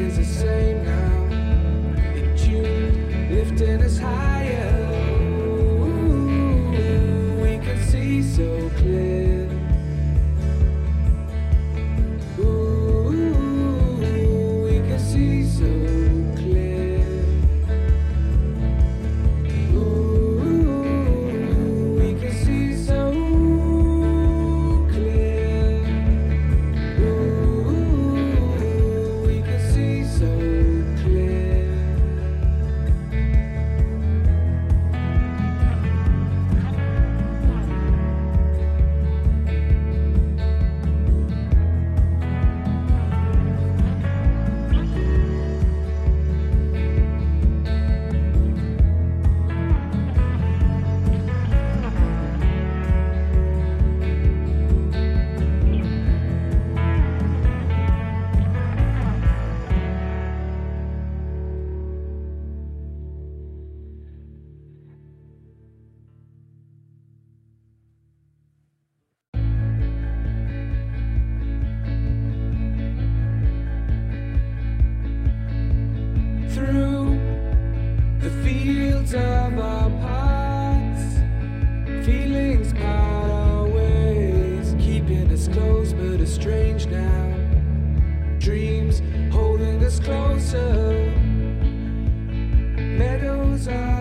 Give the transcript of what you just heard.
is the same now. In June, lifting us higher. Ooh, we can see so clear. Ooh, we can see so clear. Ooh, we can see so clear. Ooh, we can see so clear. Through the fields of our paths, feelings part our ways, keeping us close but estranged now. Dreams holding us closer, meadows are